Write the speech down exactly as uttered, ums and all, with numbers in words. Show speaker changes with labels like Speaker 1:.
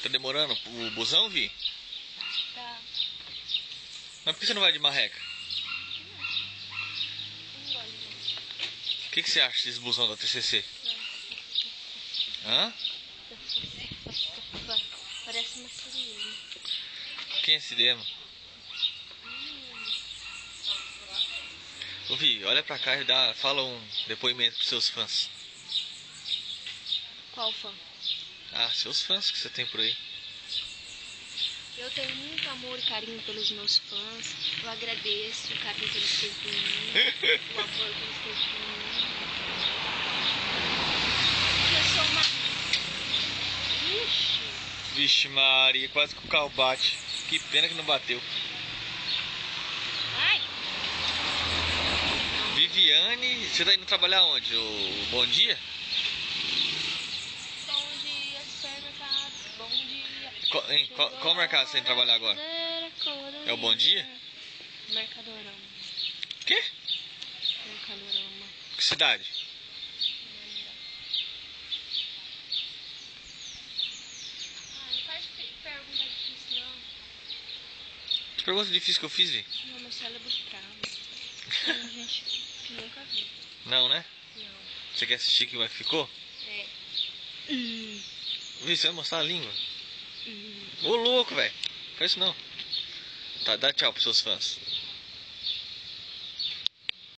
Speaker 1: Tá demorando o busão, Vi?
Speaker 2: Tá.
Speaker 1: Mas por que você não vai de marreca?
Speaker 2: Não gosto de
Speaker 1: O que, que você acha desse busão da T C C? Hã?
Speaker 2: Parece uma sirene.
Speaker 1: Quem é Sirema? Ô Vi, olha pra cá e dá, fala um depoimento pros seus fãs.
Speaker 2: Qual fã?
Speaker 1: Ah, seus fãs que você tem por aí.
Speaker 2: Eu tenho muito amor e carinho pelos meus fãs. Eu agradeço o carinho que eles têm por mim, o amor que eles têm por mim. Eu sou uma... Ixi.
Speaker 1: Vixe Maria, quase que o carro bate. Que pena que não bateu.
Speaker 2: Ai.
Speaker 1: Viviane, você tá indo trabalhar onde? O Bom Dia?
Speaker 2: Bom dia, supermercado. Bom dia.
Speaker 1: Qual, hein, qual, qual mercado você tem que trabalhar agora? É o Bom Dia?
Speaker 2: Mercadorama.
Speaker 1: Quê?
Speaker 2: Mercadorama.
Speaker 1: Que cidade?
Speaker 2: Ah, não faz pergunta difícil, não.
Speaker 1: Que pergunta difícil que eu fiz, Vi?
Speaker 2: Não, meu cérebro trava. Tem gente que nunca viu.
Speaker 1: Não, né?
Speaker 2: Não.
Speaker 1: Você quer assistir como é que ficou?
Speaker 2: É. Hum.
Speaker 1: Vi, você vai mostrar a língua?
Speaker 2: Hum.
Speaker 1: Ô louco, velho. Faz isso não. Tá, dá tchau pros seus fãs.